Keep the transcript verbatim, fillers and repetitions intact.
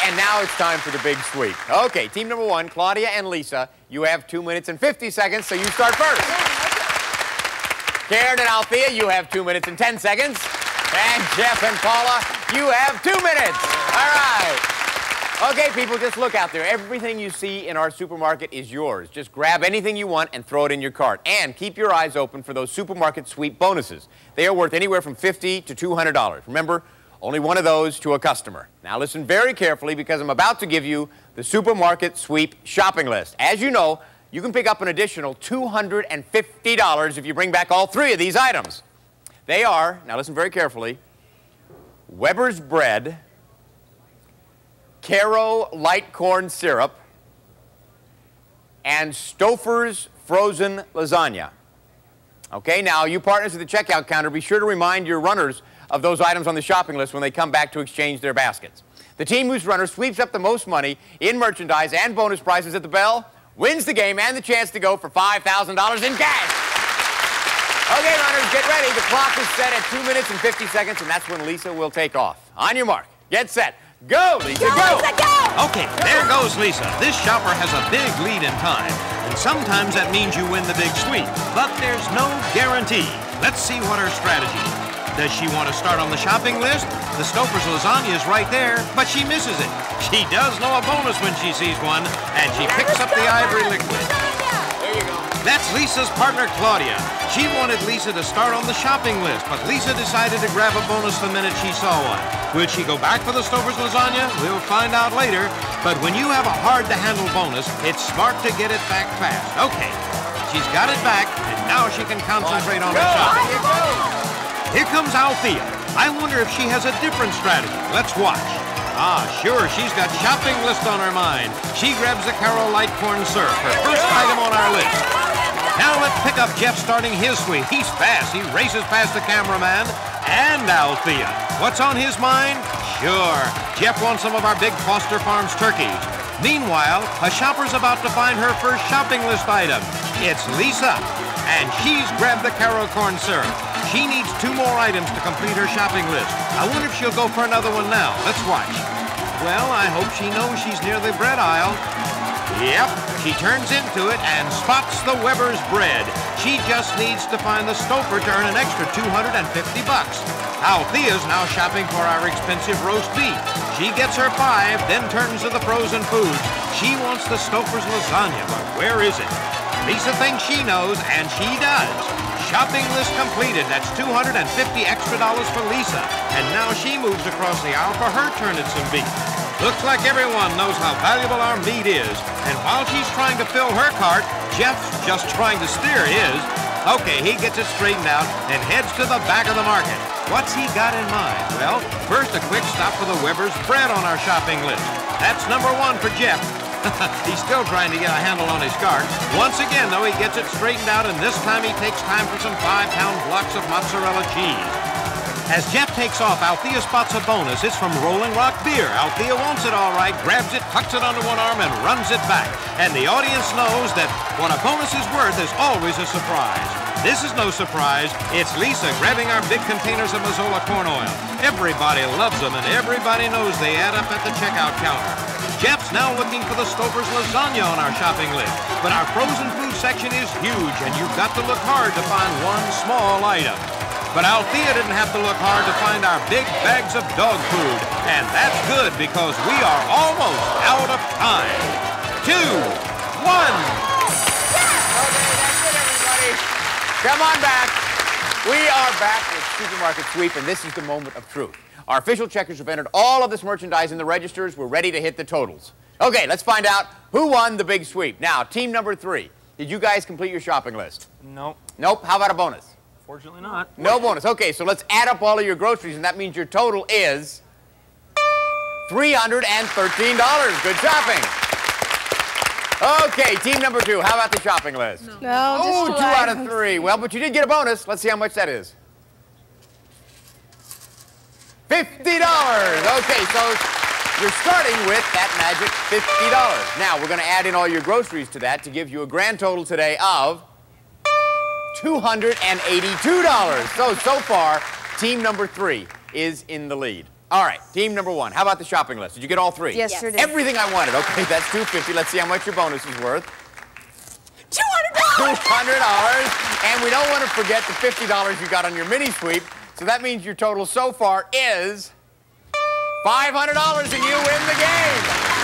and now it's time for the big sweep. Okay, team number one, Claudia and Lisa, you have two minutes and fifty seconds, so you start first. Karen and Althea, you have two minutes and ten seconds. And Jeff and Paula, you have two minutes. All right. Okay, people, just look out there. Everything you see in our supermarket is yours. Just grab anything you want and throw it in your cart. And keep your eyes open for those supermarket sweep bonuses. They are worth anywhere from fifty to two hundred dollars. Remember, only one of those to a customer. Now listen very carefully because I'm about to give you the supermarket sweep shopping list. As you know, you can pick up an additional two hundred fifty dollars if you bring back all three of these items. They are, now listen very carefully, Weber's bread, Caro light corn syrup, and Stouffer's frozen lasagna. Okay, now you partners at the checkout counter, be sure to remind your runners of those items on the shopping list when they come back to exchange their baskets. The team whose runner sweeps up the most money in merchandise and bonus prizes at the bell wins the game and the chance to go for five thousand dollars in cash. Okay, runners, get ready. The clock is set at two minutes and fifty seconds, and that's when Lisa will take off. On your mark, get set. Go, Lisa, go! Go, Lisa, go! Okay, there goes Lisa. This shopper has a big lead in time, and sometimes that means you win the big sweep, but there's no guarantee. Let's see what her strategy is. Does she want to start on the shopping list? The Stouffer's lasagna is right there, but she misses it. She does know a bonus when she sees one, and she picks up the ivory liquid. There you go. That's Lisa's partner, Claudia. She wanted Lisa to start on the shopping list, but Lisa decided to grab a bonus the minute she saw one. Will she go back for the Stouffer's lasagna? We'll find out later. But when you have a hard-to-handle bonus, it's smart to get it back fast. Okay, she's got it back, and now she can concentrate on her shopping. Here comes Althea. I wonder if she has a different strategy. Let's watch. Ah, sure, she's got shopping list on her mind. She grabs the Caro light corn syrup, her first item on our list. Now let's pick up Jeff starting his sweep. He's fast. He races past the cameraman and Althea. What's on his mind? Sure, Jeff wants some of our big Foster Farms turkeys. Meanwhile, a shopper's about to find her first shopping list item. It's Lisa, and she's grabbed the Caro corn syrup. She needs two more items to complete her shopping list. I wonder if she'll go for another one now. Let's watch. Well, I hope she knows she's near the bread aisle. Yep, she turns into it and spots the Weber's bread. She just needs to find the Stouffer to earn an extra two hundred fifty bucks. Althea's now shopping for our expensive roast beef. She gets her five, then turns to the frozen foods. She wants the Stouffer's lasagna, but where is it? Lisa thinks she knows, and she does. Shopping list completed. That's two hundred fifty extra dollars for Lisa. And now she moves across the aisle for her turn at some beef. Looks like everyone knows how valuable our meat is. And while she's trying to fill her cart, Jeff's just trying to steer his. Okay, he gets it straightened out and heads to the back of the market. What's he got in mind? Well, first a quick stop for the Weber's bread on our shopping list. That's number one for Jeff. He's still trying to get a handle on his cart. Once again, though, he gets it straightened out, and this time he takes time for some five-pound blocks of mozzarella cheese. As Jeff takes off, Althea spots a bonus. It's from Rolling Rock Beer. Althea wants it all right, grabs it, tucks it under one arm, and runs it back. And the audience knows that what a bonus is worth is always a surprise. This is no surprise. It's Lisa grabbing our big containers of Mazola corn oil. Everybody loves them, and everybody knows they add up at the checkout counter. Jeff's now looking for the Stouffer's lasagna on our shopping list. But our frozen food section is huge, and you've got to look hard to find one small item. But Althea didn't have to look hard to find our big bags of dog food. And that's good because we are almost out of time. Two, one. Okay, that's it, everybody. Come on back. We are back with Supermarket Sweep, and this is the moment of truth. Our official checkers have entered all of this merchandise in the registers. We're ready to hit the totals. Okay, let's find out who won the big sweep. Now, team number three, did you guys complete your shopping list? Nope. Nope. How about a bonus? Fortunately not. No bonus. Okay, so let's add up all of your groceries, and that means your total is three hundred thirteen dollars. Good shopping. Okay, team number two, how about the shopping list? No, no oh, just two out of three. Well, but you did get a bonus. Let's see how much that is. fifty dollars. Okay, so you're starting with that magic fifty dollars. Now, we're going to add in all your groceries to that to give you a grand total today of two hundred eighty-two dollars. So, so far, team number three is in the lead. All right, team number one. How about the shopping list? Did you get all three? Yes, Yes. sure did. Everything I wanted. Okay, that's two hundred fifty dollars. Let's see how much your bonus is worth. two hundred dollars! two hundred dollars. And we don't want to forget the fifty dollars you got on your mini sweep. So that means your total so far is five hundred dollars and you win the game.